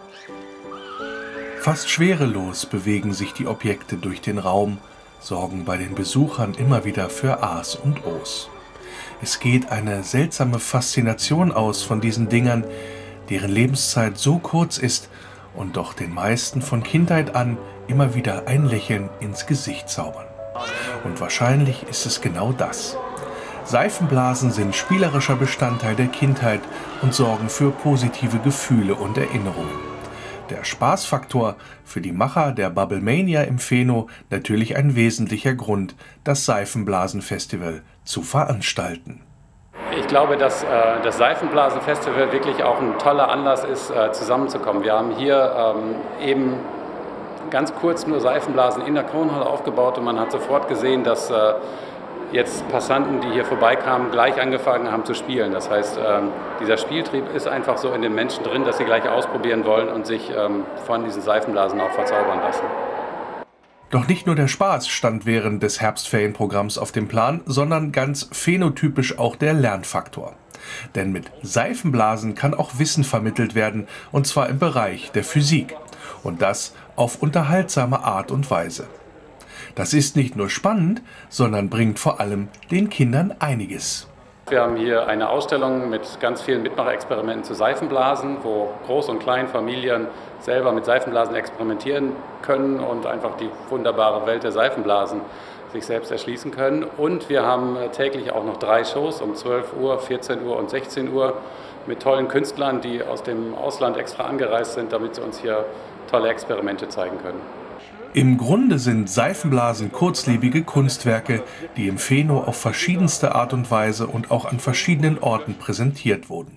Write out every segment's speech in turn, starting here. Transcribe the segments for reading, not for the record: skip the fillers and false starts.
Fast schwerelos bewegen sich die Objekte durch den Raum, sorgen bei den Besuchern immer wieder für Ahs und Ohs. Es geht eine seltsame Faszination aus von diesen Dingern, deren Lebenszeit so kurz ist und doch den meisten von Kindheit an immer wieder ein Lächeln ins Gesicht zaubern. Und wahrscheinlich ist es genau das. Seifenblasen sind spielerischer Bestandteil der Kindheit und sorgen für positive Gefühle und Erinnerungen. Der Spaßfaktor für die Macher der Bubblemania im Pfeno natürlich ein wesentlicher Grund, das Seifenblasen-Festival zu veranstalten. Ich glaube, dass das Seifenblasen-Festival wirklich auch ein toller Anlass ist, zusammenzukommen. Wir haben hier eben ganz kurz nur Seifenblasen in der Kronhalle aufgebaut und man hat sofort gesehen, dass jetzt Passanten, die hier vorbeikamen, gleich angefangen haben zu spielen. Das heißt, dieser Spieltrieb ist einfach so in den Menschen drin, dass sie gleich ausprobieren wollen und sich von diesen Seifenblasen auch verzaubern lassen. Doch nicht nur der Spaß stand während des Herbstferienprogramms auf dem Plan, sondern ganz phänotypisch auch der Lernfaktor. Denn mit Seifenblasen kann auch Wissen vermittelt werden, und zwar im Bereich der Physik. Und das auf unterhaltsame Art und Weise. Das ist nicht nur spannend, sondern bringt vor allem den Kindern einiges. Wir haben hier eine Ausstellung mit ganz vielen Mitmacherexperimenten zu Seifenblasen, wo Groß- und Kleinfamilien selber mit Seifenblasen experimentieren können und einfach die wunderbare Welt der Seifenblasen sich selbst erschließen können. Und wir haben täglich auch noch 3 Shows um 12 Uhr, 14 Uhr und 16 Uhr mit tollen Künstlern, die aus dem Ausland extra angereist sind, damit sie uns hier tolle Experimente zeigen können. Im Grunde sind Seifenblasen kurzlebige Kunstwerke, die im Pfeno auf verschiedenste Art und Weise und auch an verschiedenen Orten präsentiert wurden.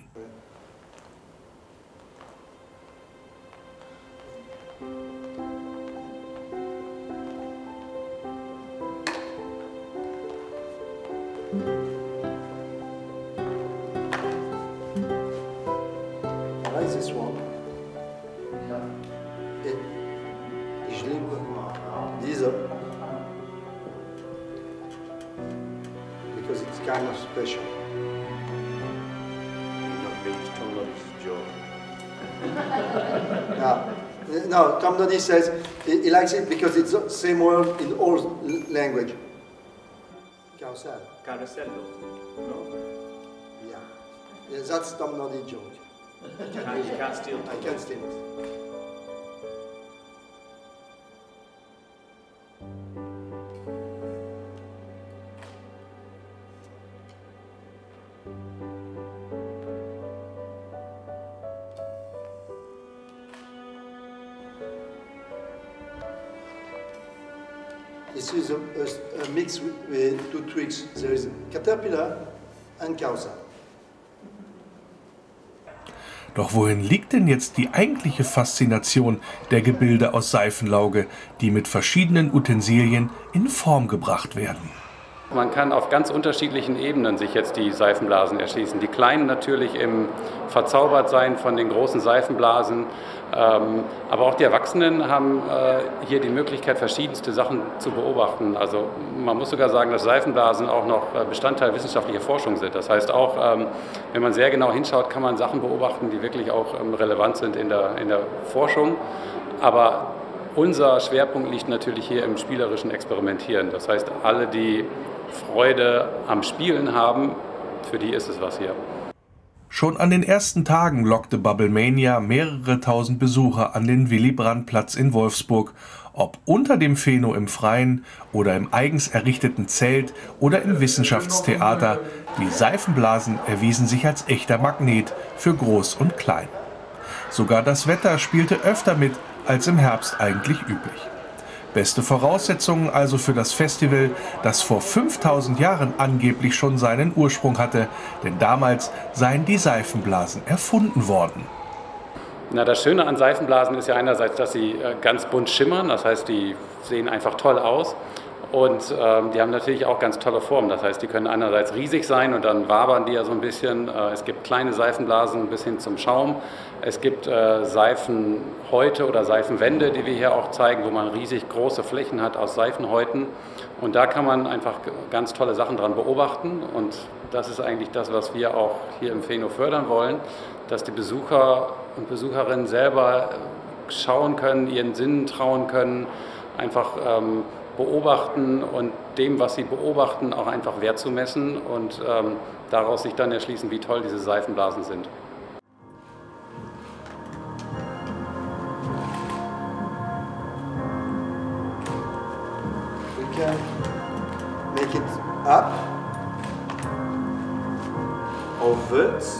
Dieser, because it's kind of special. No, Tom Noddy says he likes it because it's the same word in all language. Carousel. Carosello. No? Yeah, that's Tom Noddy joke. You can't steal. I can't steal it. This is a mix with 2 tricks. There is caterpillar and carousel. Doch wohin liegt denn jetzt die eigentliche Faszination der Gebilde aus Seifenlauge, die mit verschiedenen Utensilien in Form gebracht werden? Man kann auf ganz unterschiedlichen Ebenen sich jetzt die Seifenblasen erschließen. Die kleinen natürlich im Verzaubertsein von den großen Seifenblasen, aber auch die Erwachsenen haben hier die Möglichkeit, verschiedenste Sachen zu beobachten. Also man muss sogar sagen, dass Seifenblasen auch noch Bestandteil wissenschaftlicher Forschung sind. Das heißt auch, wenn man sehr genau hinschaut, kann man Sachen beobachten, die wirklich auch relevant sind in der Forschung. Aber unser Schwerpunkt liegt natürlich hier im spielerischen Experimentieren. Das heißt, alle, die Freude am Spielen haben, für die ist es was hier. Schon an den ersten Tagen lockte Bubblemania mehrere tausend Besucher an den Willy-Brandt-Platz in Wolfsburg, ob unter dem Pfeno im Freien oder im eigens errichteten Zelt oder im Wissenschaftstheater. Die Seifenblasen erwiesen sich als echter Magnet für Groß und Klein. Sogar das Wetter spielte öfter mit als im Herbst eigentlich üblich. Beste Voraussetzungen also für das Festival, das vor 5000 Jahren angeblich schon seinen Ursprung hatte, denn damals seien die Seifenblasen erfunden worden. Na, das Schöne an Seifenblasen ist ja einerseits, dass sie ganz bunt schimmern, das heißt, die sehen einfach toll aus. Und die haben natürlich auch ganz tolle Formen. Das heißt, die können einerseits riesig sein und dann wabern die ja so ein bisschen. Es gibt kleine Seifenblasen bis hin zum Schaum. Es gibt Seifenhäute oder Seifenwände, die wir hier auch zeigen, wo man riesig große Flächen hat aus Seifenhäuten. Und da kann man einfach ganz tolle Sachen dran beobachten. Und das ist eigentlich das, was wir auch hier im Phäno fördern wollen, dass die Besucher und Besucherinnen selber schauen können, ihren Sinnen trauen können, einfach beobachten und dem, was sie beobachten, auch einfach Wert zu messen und daraus sich dann erschließen, wie toll diese Seifenblasen sind. We can make it up Aufwärts.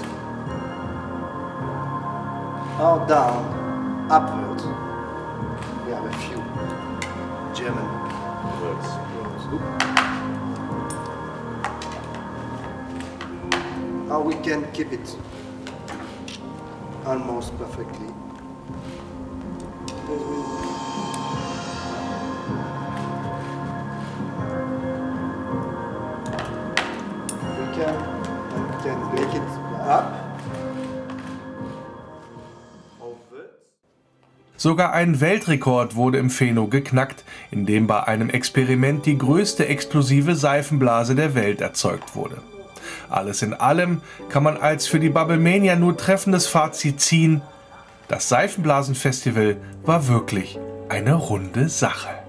or down, upwards. We have a few German words. How we can keep it almost perfectly. We can make it up. Sogar ein Weltrekord wurde im Phäno geknackt, in dem bei einem Experiment die größte explosive Seifenblase der Welt erzeugt wurde. Alles in allem kann man als für die Bubblemania nur treffendes Fazit ziehen: Das Seifenblasenfestival war wirklich eine runde Sache.